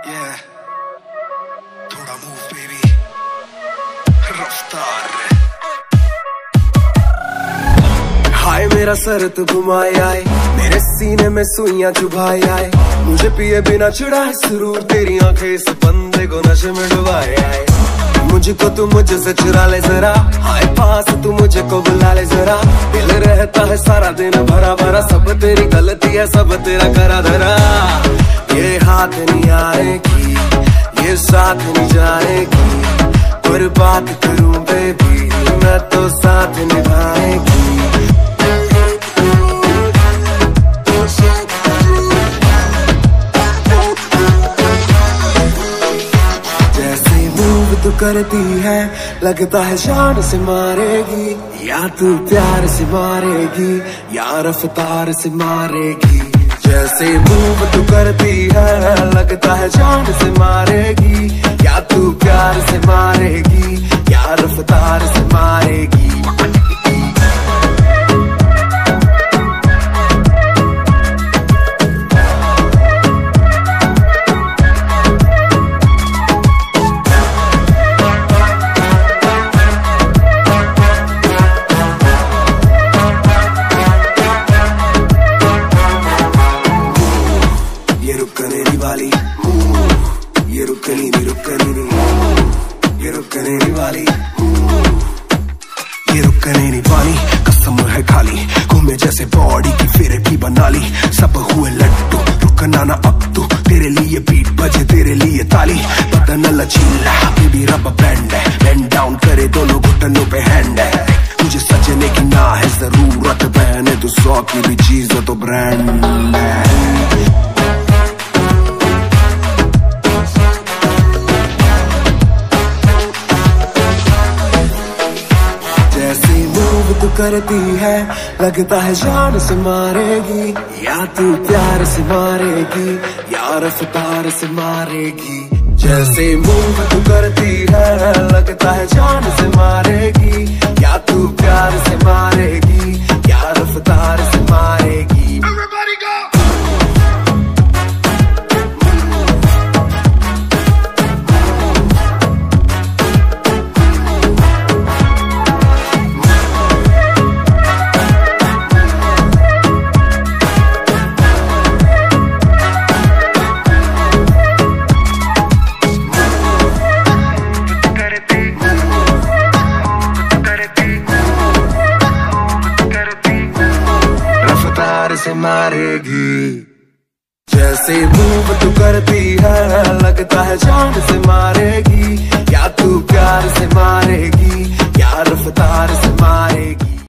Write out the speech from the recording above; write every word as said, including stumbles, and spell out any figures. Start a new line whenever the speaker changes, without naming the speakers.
Yeah. थोड़ा move baby, रफ्तार। हाय मेरा सर तू घुमाए आए, मेरे सीने में सुइयां चुभाए आए, मुझे पिए बिना चिढ़ाए सुरूर, तेरी आंखें इस बंदे को नशे में डुबाए आए। मुझको तू मुझसे चुरा ले जरा, हाय पास तू मुझे को बुला ले जरा, दिल रहता है सारा दिन भरा भरा, सब तेरी गलती है सब तेरा करा धरा। ये हाथ नहीं आएगी, ये साथ नहीं जाएगी, और बात करूं बेबी मैं तो साथ निभाएगी। तू करती है लगता है जान से मारेगी, या तू प्यार से मारेगी या रफ्तार से मारेगी। जैसे मूव तू करती है लगता है जान से मारेगी, या तू प्यार से मारेगी या रफ्तार से मारेगी। वाली ये रुकनी नहीं रुकनी नहीं, ये रुकने नहीं वाली ये रुकने नहीं वाली, कसम है खाली घूमे जैसे बॉडी की फिर भी बना ली, सब हुए लट्टू रुकना ना अब तू, तेरे लिए बीट बजे तेरे लिए ताली, बदन लचीला बेबी रब बैंड है, बेंड डाउन करे दोनों घुटनों पे हैंड है, मुझे सजने की ना है जरूरत, पहने तू सौ की भी चीज तो ब्रांड है। तू करती है लगता है जान से मारेगी, या तू प्यार से मारेगी या रफ्तार से मारेगी। जैसे मूव तू करती है लगता है जान से मारेगी, या तू प्यार से मारेगी या रफ्तार से मारेगी। Everybody go! से मारेगी। जैसे मूव तू करती है लगता है जान से मारेगी।